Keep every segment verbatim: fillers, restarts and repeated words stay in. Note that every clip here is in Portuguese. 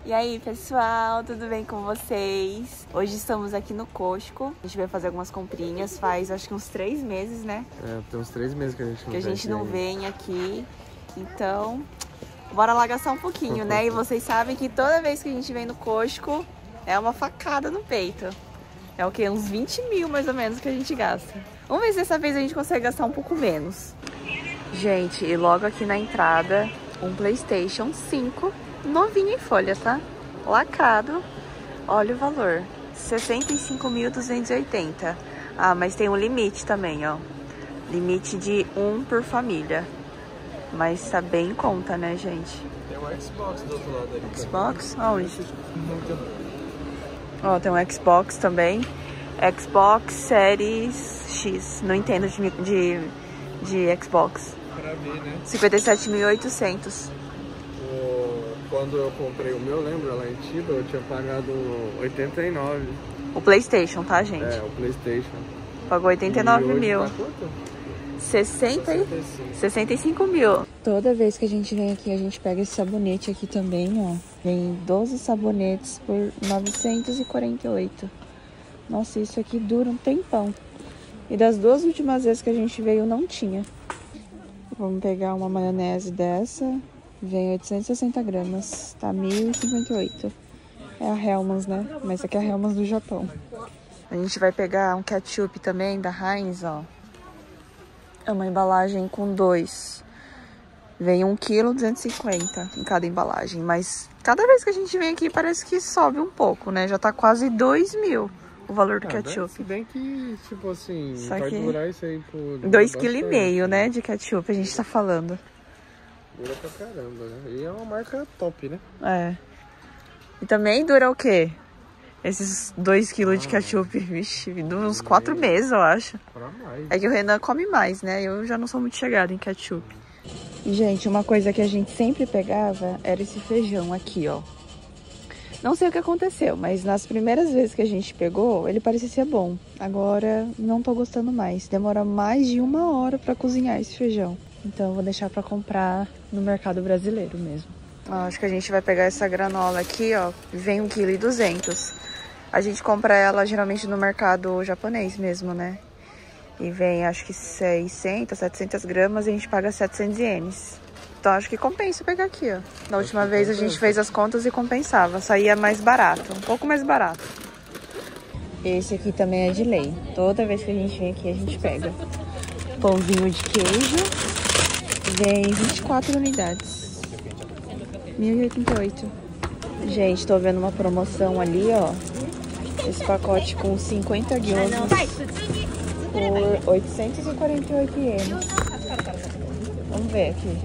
E aí, pessoal, tudo bem com vocês? Hoje estamos aqui no Costco. A gente vai fazer algumas comprinhas, faz acho que uns três meses, né? É, tem uns três meses que a gente não Que a vem gente não aqui. vem aqui. Então, bora lá gastar um pouquinho, né? E vocês sabem que toda vez que a gente vem no Costco, é uma facada no peito. É o quê? Uns vinte mil, mais ou menos, que a gente gasta. Vamos ver se dessa vez a gente consegue gastar um pouco menos. Gente, e logo aqui na entrada, um PlayStation cinco. Novinho em folha, tá? Lacrado. Olha o valor. sessenta e cinco mil duzentos e oitenta. Ah, mas tem um limite também, ó. Limite de um por família. Mas tá bem em conta, né, gente? Tem um Xbox do outro lado ali. Xbox? Aonde? Ó, tem um Xbox também. Xbox Series X. Não entendo de, de, de Xbox. Pra ver, né? cinquenta e sete mil e oitocentos. Quando eu comprei o meu, lembra, lá em Tiba, eu tinha pagado oitenta e nove. O PlayStation, tá, gente? É, o PlayStation. Pagou oitenta e nove mil. Tá quanto? sessenta, sessenta e cinco mil. Toda vez que a gente vem aqui, a gente pega esse sabonete aqui também, ó. Vem doze sabonetes por novecentos e quarenta e oito. Nossa, isso aqui dura um tempão. E das duas últimas vezes que a gente veio, não tinha. Vamos pegar uma maionese dessa. Vem oitocentos e sessenta gramas, tá mil e cinquenta e oito. É a Hellmann's, né? Mas aqui é a Hellmann's do Japão. A gente vai pegar um ketchup também da Heinz, ó. É uma embalagem com dois. Vem um quilo duzentos e cinquenta em cada embalagem. Mas cada vez que a gente vem aqui parece que sobe um pouco, né? Já tá quase dois mil o valor do ah, ketchup. Se bem que, tipo assim, Só vai que durar isso aí por... dois vírgula cinco quilos, né, de ketchup a gente tá falando. Dura pra caramba, né? E é uma marca top, né? É. E também dura o quê? Esses dois quilos ah, de ketchup, vixe, dura uns quatro meses, eu acho. Pra mais. É que o Renan come mais, né? Eu já não sou muito chegada em ketchup. E, gente, uma coisa que a gente sempre pegava era esse feijão aqui, ó. Não sei o que aconteceu, mas nas primeiras vezes que a gente pegou, ele parecia ser bom. Agora, não tô gostando mais. Demora mais de uma hora pra cozinhar esse feijão. Então, eu vou deixar pra comprar no mercado brasileiro mesmo. Ó, acho que a gente vai pegar essa granola aqui, ó. Vem um quilo e duzentos. A gente compra ela geralmente no mercado japonês mesmo, né? E vem, acho que seiscentas, setecentas gramas e a gente paga setecentos ienes. Então, acho que compensa pegar aqui, ó. Na última vez a gente fez as contas e compensava. Saía mais barato, um pouco mais barato. Esse aqui também é de lei. Toda vez que a gente vem aqui, a gente pega. Pãozinho de queijo. Vem vinte e quatro unidades. mil e oitenta e oito. Gente, tô vendo uma promoção ali, ó. Esse pacote com cinquenta gyozas por oitocentos e quarenta e oito ienes. Vamos ver aqui.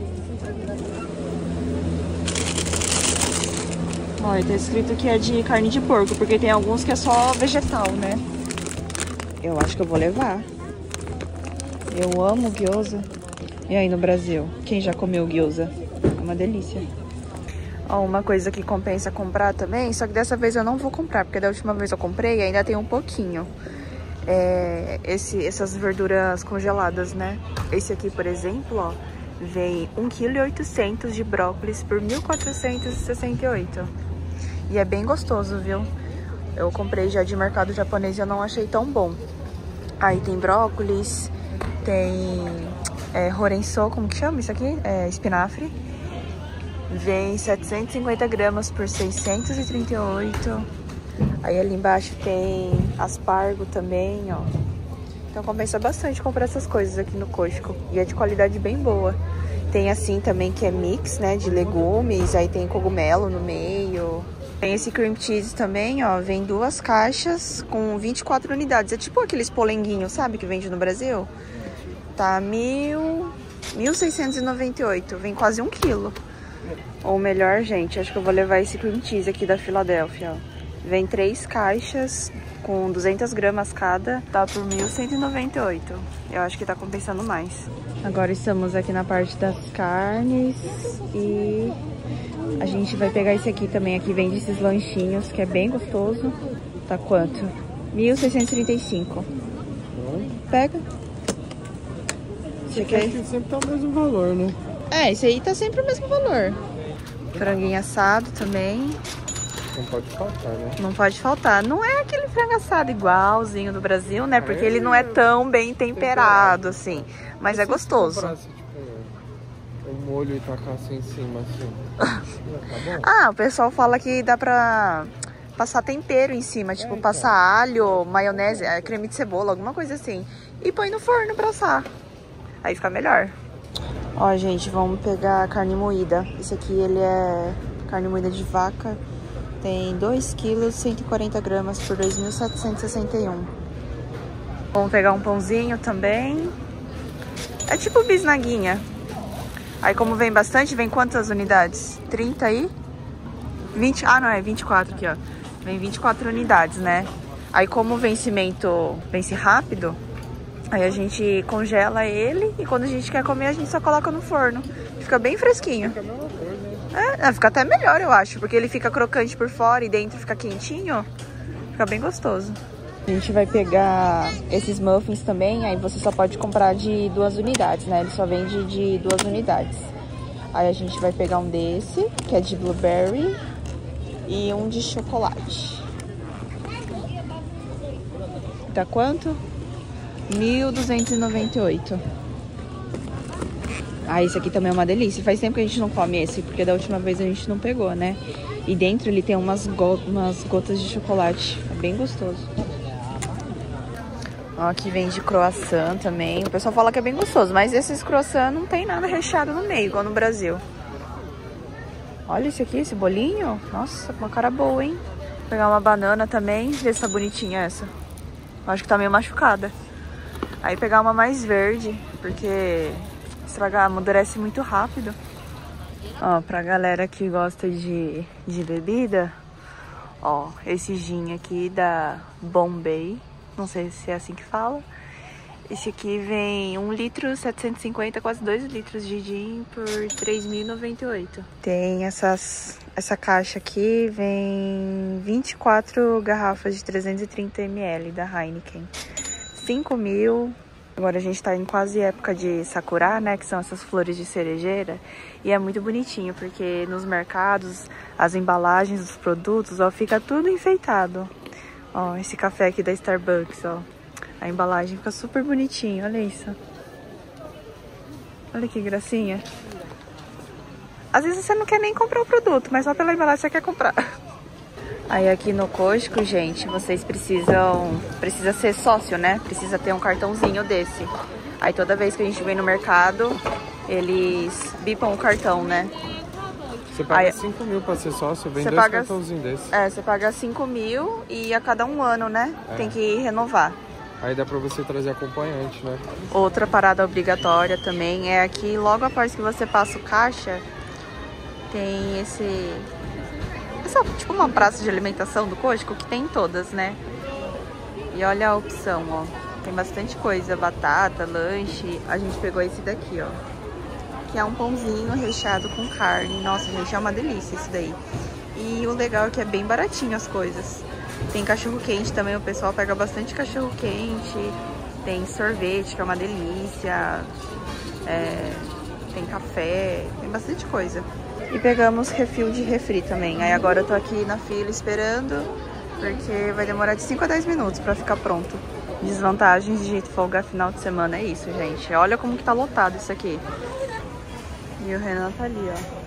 Olha, tá escrito que é de carne de porco, porque tem alguns que é só vegetal, né? Eu acho que eu vou levar. Eu amo gyoza. E aí no Brasil, quem já comeu gyoza? É uma delícia. Ó, uma coisa que compensa comprar também, só que dessa vez eu não vou comprar, porque da última vez eu comprei e ainda tem um pouquinho. É, esse, essas verduras congeladas, né? Esse aqui, por exemplo, ó, vem um quilo e oitocentos de brócolis por mil quatrocentos e sessenta e oito. E é bem gostoso, viu? Eu comprei já de mercado japonês e eu não achei tão bom. Aí tem brócolis, tem... É, Horensou, como que chama isso aqui? É, espinafre. Vem setecentos e cinquenta gramas por seiscentos e trinta e oito. Aí ali embaixo tem aspargo também, ó. Então compensa bastante comprar essas coisas aqui no Costco. E é de qualidade bem boa. Tem assim também que é mix, né, de legumes. Aí tem cogumelo no meio. Tem esse cream cheese também, ó. Vem duas caixas com vinte e quatro unidades. É tipo aqueles polenguinhos, sabe, que vende no Brasil? Tá mil seiscentos e noventa e oito, vem quase um quilo. Ou melhor, gente, acho que eu vou levar esse cream cheese aqui da Filadélfia, ó. Vem três caixas com duzentas gramas cada, tá por mil cento e noventa e oito. Eu acho que tá compensando mais. Agora estamos aqui na parte das carnes e a gente vai pegar esse aqui também. Aqui vende esses lanchinhos, que é bem gostoso. Tá quanto? mil seiscentos e trinta e cinco. Pega. Esse aqui sempre tá o mesmo valor, né? É, esse aí tá sempre o mesmo valor. Franguinho assado também. Não pode faltar, né? Não pode faltar. Não é aquele frango assado igualzinho do Brasil, né? Porque ele não é tão bem temperado, assim. Mas é gostoso. Se comprasse, tipo, um molho e tacasse em cima, assim. Tá bom? Ah, o pessoal fala que dá pra passar tempero em cima. Tipo, passar alho, maionese, creme de cebola, alguma coisa assim. E põe no forno pra assar. Aí fica melhor. Ó, gente, vamos pegar a carne moída. Esse aqui, ele é carne moída de vaca. Tem dois quilos, cento e quarenta gramas por dois mil setecentos e sessenta e um. Vamos pegar um pãozinho também. É tipo bisnaguinha. Aí como vem bastante, vem quantas unidades? trinta aí? vinte, ah, não, é vinte e quatro aqui, ó. Vem vinte e quatro unidades, né? Aí como o vencimento vence rápido, aí a gente congela ele e quando a gente quer comer, a gente só coloca no forno. Fica bem fresquinho. Fica a mesma coisa, né? É, fica até melhor, eu acho, porque ele fica crocante por fora e dentro fica quentinho. Fica bem gostoso. A gente vai pegar esses muffins também, aí você só pode comprar de duas unidades, né? Ele só vende de duas unidades. Aí a gente vai pegar um desse, que é de blueberry, e um de chocolate. Tá quanto? mil duzentos e noventa e oito. Ah, esse aqui também é uma delícia. Faz tempo que a gente não come esse, porque da última vez a gente não pegou, né? E dentro ele tem umas, go umas gotas de chocolate. É bem gostoso. Ó, aqui vende croissant também. O pessoal fala que é bem gostoso, mas esses croissant não tem nada recheado no meio, igual no Brasil. Olha esse aqui, esse bolinho. Nossa, com uma cara boa, hein? Vou pegar uma banana também. Vê se tá bonitinha essa. Eu acho que tá meio machucada. Aí pegar uma mais verde, porque estragar, amadurece muito rápido. Ó, pra galera que gosta de, de bebida, ó, esse gin aqui da Bombay, não sei se é assim que fala. Esse aqui vem um litro, setecentos e cinquenta, quase dois litros de gin por três mil e noventa e oito. Tem essas, essa caixa aqui, vem vinte e quatro garrafas de trezentos e trinta mililitros da Heineken. cinco mil. Agora a gente tá em quase época de sakura, né? Que são essas flores de cerejeira. E é muito bonitinho, porque nos mercados, as embalagens dos produtos, ó, fica tudo enfeitado. Ó, esse café aqui da Starbucks, ó. A embalagem fica super bonitinho, olha isso. Olha que gracinha. Às vezes você não quer nem comprar o produto, mas só pela embalagem você quer comprar. Aí aqui no Costco, gente, vocês precisam... Precisa ser sócio, né? Precisa ter um cartãozinho desse. Aí toda vez que a gente vem no mercado, eles bipam o cartão, né? Você paga Aí, cinco mil pra ser sócio, vem dois paga, cartãozinhos desses. É, você paga cinco mil e a cada um ano, né? É. Tem que renovar. Aí dá pra você trazer acompanhante, né? Outra parada obrigatória também é aqui, logo após que você passa o caixa, tem esse... Essa, tipo uma praça de alimentação do Costco, que tem todas, né? E olha a opção, ó. Tem bastante coisa, batata, lanche. A gente pegou esse daqui, ó. Que é um pãozinho recheado com carne. Nossa, gente, é uma delícia isso daí. E o legal é que é bem baratinho as coisas. Tem cachorro quente também, o pessoal pega bastante cachorro quente. Tem sorvete, que é uma delícia. É, tem café, tem bastante coisa. E pegamos refil de refri também. Aí agora eu tô aqui na fila esperando, porque vai demorar de cinco a dez minutos pra ficar pronto. Desvantagens de folga final de semana é isso, gente. Olha como que tá lotado isso aqui. E o Renan tá ali,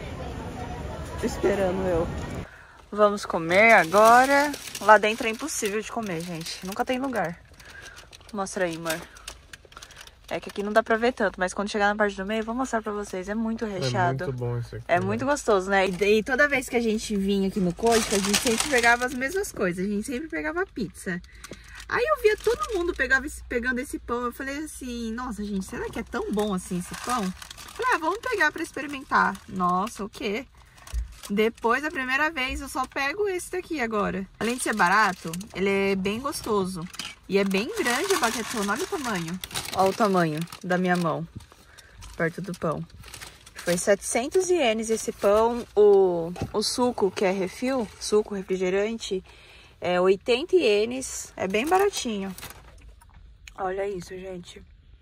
ó, esperando eu. Vamos comer agora. Lá dentro é impossível de comer, gente. Nunca tem lugar. Mostra aí, amor. É que aqui não dá pra ver tanto, mas quando chegar na parte do meio, eu vou mostrar pra vocês. É muito recheado. É muito bom isso aqui. É muito gostoso, né? E, e toda vez que a gente vinha aqui no Costco, a gente sempre pegava as mesmas coisas. A gente sempre pegava pizza. Aí eu via todo mundo pegava esse, pegando esse pão. Eu falei assim, nossa, gente, será que é tão bom assim esse pão? Eu falei, ah, vamos pegar pra experimentar. Nossa, o quê? Depois, da primeira vez, eu só pego esse daqui agora. Além de ser barato, ele é bem gostoso. E é bem grande a baguetona, olha o tamanho. Olha o tamanho da minha mão, perto do pão. Foi setecentos ienes esse pão. O, o suco, que é refil, suco refrigerante, é oitenta ienes. É bem baratinho. Olha isso, gente.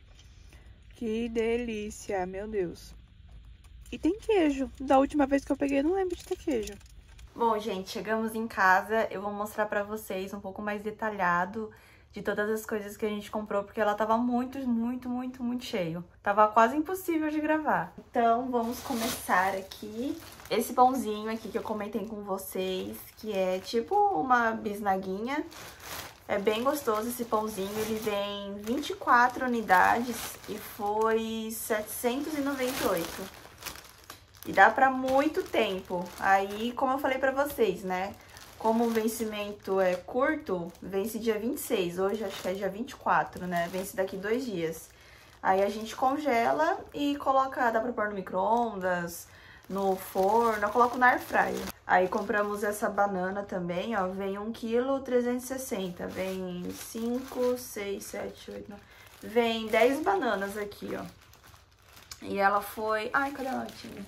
Que delícia, meu Deus. E tem queijo. Da última vez que eu peguei, eu não lembro de ter queijo. Bom, gente, chegamos em casa. Eu vou mostrar pra vocês um pouco mais detalhado de todas as coisas que a gente comprou, porque ela tava muito, muito, muito, muito cheio. Tava quase impossível de gravar. Então, vamos começar aqui. Esse pãozinho aqui que eu comentei com vocês, que é tipo uma bisnaguinha. É bem gostoso esse pãozinho, ele vem vinte e quatro unidades e foi setecentos e noventa e oito. E dá pra muito tempo. Aí, como eu falei pra vocês, né? Como o vencimento é curto, vence dia vinte e seis. Hoje acho que é dia vinte e quatro, né? Vence daqui dois dias. Aí a gente congela e coloca, dá pra pôr no micro-ondas, no forno, eu coloco na air fryer. Aí compramos essa banana também, ó. Vem um quilo trezentos e sessenta. Vem cinco, seis, sete, oito, nove. Vem dez bananas aqui, ó. E ela foi... Ai, cadê a latinha?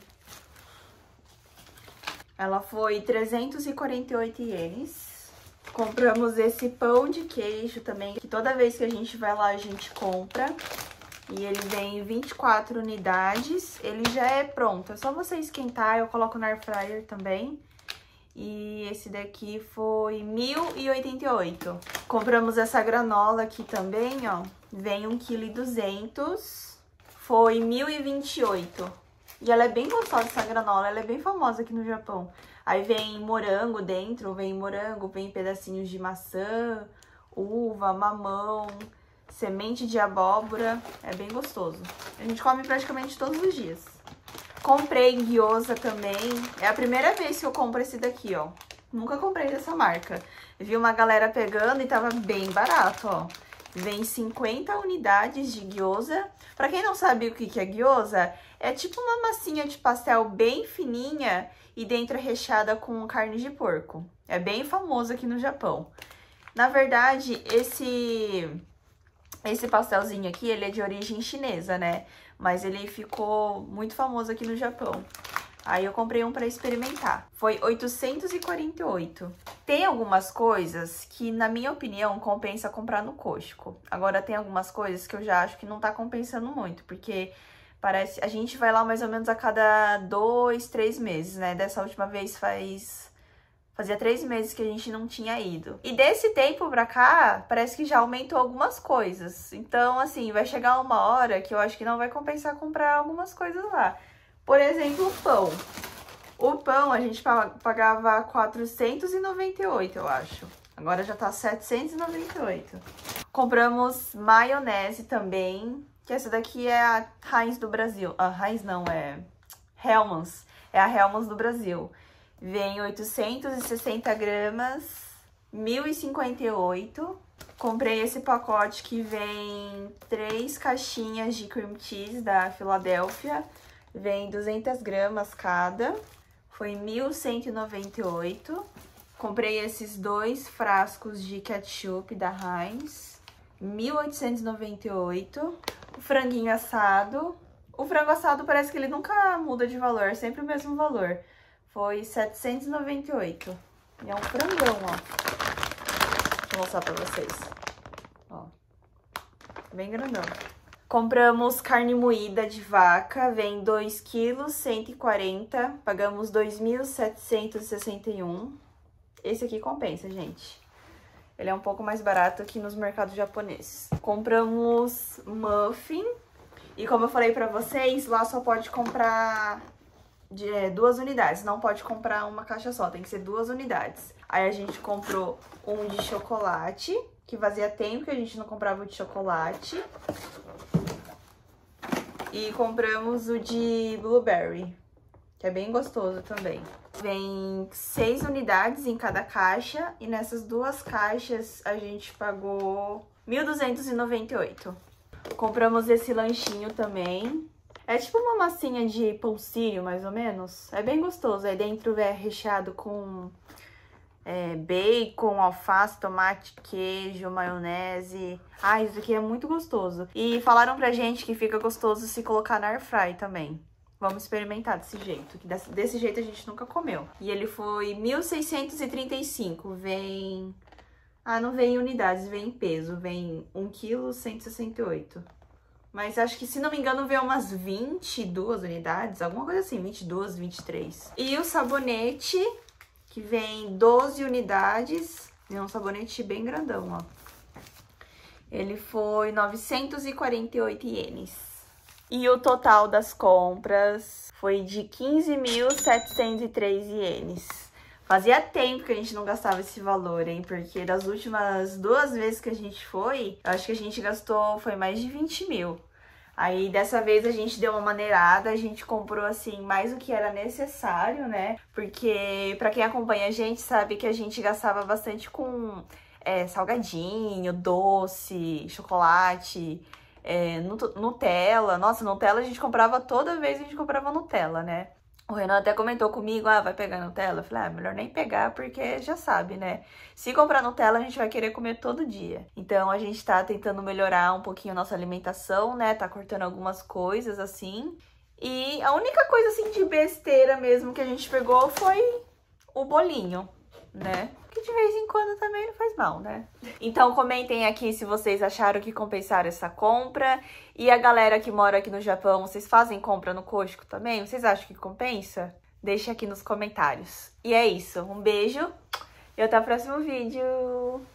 Ela foi trezentos e quarenta e oito ienes. Compramos esse pão de queijo também, que toda vez que a gente vai lá a gente compra. E ele vem em vinte e quatro unidades. Ele já é pronto, é só você esquentar, eu coloco na air fryer também. E esse daqui foi mil e oitenta e oito. Compramos essa granola aqui também, ó. Vem um vírgula duzentos quilos. Foi mil e vinte e oito. E ela é bem gostosa, essa granola, ela é bem famosa aqui no Japão. Aí vem morango dentro, vem morango, vem pedacinhos de maçã, uva, mamão, semente de abóbora. É bem gostoso. A gente come praticamente todos os dias. Comprei gyoza também. É a primeira vez que eu compro esse daqui, ó. Nunca comprei dessa marca. Vi uma galera pegando e tava bem barato, ó. Vem cinquenta unidades de gyoza. Pra quem não sabe o que é gyoza, é tipo uma massinha de pastel bem fininha e dentro é recheada com carne de porco. É bem famoso aqui no Japão. Na verdade, esse, esse pastelzinho aqui, ele é de origem chinesa, né? Mas ele ficou muito famoso aqui no Japão. Aí eu comprei um pra experimentar. Foi oitocentos e quarenta e oito. Tem algumas coisas que, na minha opinião, compensa comprar no Costco. Agora, tem algumas coisas que eu já acho que não tá compensando muito, porque parece... A gente vai lá mais ou menos a cada dois, três meses, né? Dessa última vez faz... Fazia três meses que a gente não tinha ido. E desse tempo pra cá, parece que já aumentou algumas coisas. Então, assim, vai chegar uma hora que eu acho que não vai compensar comprar algumas coisas lá. Por exemplo, o pão. O pão a gente pagava quatrocentos e noventa e oito, eu acho. Agora já tá setecentos e noventa e oito. Compramos maionese também, que essa daqui é a Heinz do Brasil. A Heinz não, é Hellmann's. É a Hellmann's do Brasil. Vem oitocentos e sessenta gramas, mil e cinquenta e oito. Comprei esse pacote que vem três caixinhas de cream cheese da Filadélfia. Vem duzentas gramas cada, foi mil cento e noventa e oito. Comprei esses dois frascos de ketchup da Heinz, mil oitocentos e noventa e oito. O franguinho assado, o frango assado parece que ele nunca muda de valor, é sempre o mesmo valor. Foi setecentos e noventa e oito. E é um frangão, ó. Vou mostrar pra vocês. Ó, bem grandão. Compramos carne moída de vaca, vem dois quilos, cento e quarenta, pagamos dois mil setecentos e sessenta e um. Esse aqui compensa, gente. Ele é um pouco mais barato que nos mercados japoneses. Compramos muffin, e como eu falei pra vocês, lá só pode comprar de, é, duas unidades, não pode comprar uma caixa só, tem que ser duas unidades. Aí a gente comprou um de chocolate, que fazia tempo que a gente não comprava o de chocolate. E compramos o de blueberry, que é bem gostoso também. Vem seis unidades em cada caixa e nessas duas caixas a gente pagou mil duzentos e noventa e oito. Compramos esse lanchinho também. É tipo uma massinha de pão sírio, mais ou menos. É bem gostoso. Aí dentro é recheado com é, bacon, alface, tomate, queijo, maionese. Ah, isso aqui é muito gostoso. E falaram pra gente que fica gostoso se colocar na air fry também. Vamos experimentar desse jeito, que desse, desse jeito a gente nunca comeu. E ele foi mil seiscentos e trinta e cinco, vem... Ah, não vem em unidades, vem em peso, vem um quilo cento e sessenta e oito. Mas acho que, se não me engano, veio umas vinte e duas unidades, alguma coisa assim, vinte e duas, vinte e três. E o sabonete, que vem doze unidades. É um sabonete bem grandão, ó. Ele foi novecentos e quarenta e oito ienes. E o total das compras foi de quinze mil setecentos e três ienes. Fazia tempo que a gente não gastava esse valor, hein? Porque das últimas duas vezes que a gente foi, eu acho que a gente gastou, foi mais de vinte mil. Aí, dessa vez, a gente deu uma maneirada, a gente comprou, assim, mais do que era necessário, né? Porque, pra quem acompanha a gente, sabe que a gente gastava bastante com é, salgadinho, doce, chocolate, é, Nutella. Nossa, Nutella a gente comprava toda vez, a gente comprava Nutella, né? O Renan até comentou comigo, ah, vai pegar Nutella? Eu falei, ah, melhor nem pegar, porque já sabe, né? Se comprar Nutella, a gente vai querer comer todo dia. Então, a gente tá tentando melhorar um pouquinho a nossa alimentação, né? Tá cortando algumas coisas, assim. E a única coisa, assim, de besteira mesmo que a gente pegou foi o bolinho, né? Que de vez em quando também não faz mal, né? Então, comentem aqui se vocês acharam que compensaram essa compra. E a galera que mora aqui no Japão, vocês fazem compra no Costco também? Vocês acham que compensa? Deixa aqui nos comentários. E é isso. Um beijo e até o próximo vídeo.